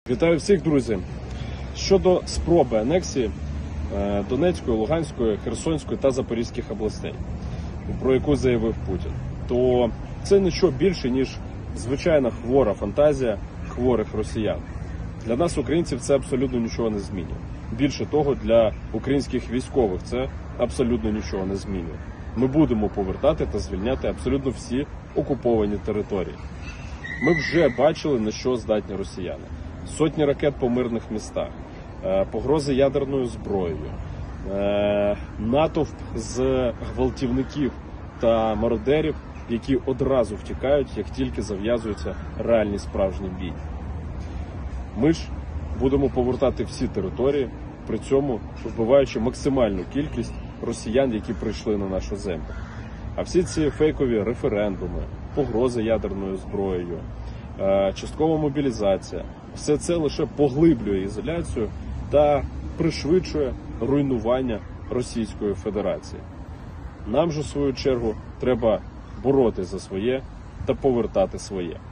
Вітаю всіх, друзі! Щодо спроби анексії Донецької, Луганської, Херсонської та Запорізьких областей, про яку заявив Путін, то це нічого більше, ніж звичайна хвора фантазія хворих росіян. Для нас, українців, це абсолютно нічого не змінює. Більше того, для українських військових це абсолютно нічого не змінює. Ми будемо повертати та звільняти абсолютно всі окуповані території. Ми вже бачили, на що здатні росіяни. Сотні ракет по мирних містах, погрози ядерною зброєю, натовп з гвалтівників та мародерів, які одразу втікають, як тільки зав'язується реальний справжній бій. Ми ж будемо повертати всі території, при цьому вбиваючи максимальну кількість росіян, які прийшли на нашу землю. А всі ці фейкові референдуми, погрози ядерною зброєю, часткова мобілізація, все це лише поглиблює ізоляцію та пришвидшує руйнування Російської Федерації. Нам же, в свою чергу, треба боротися за своє та повертати своє.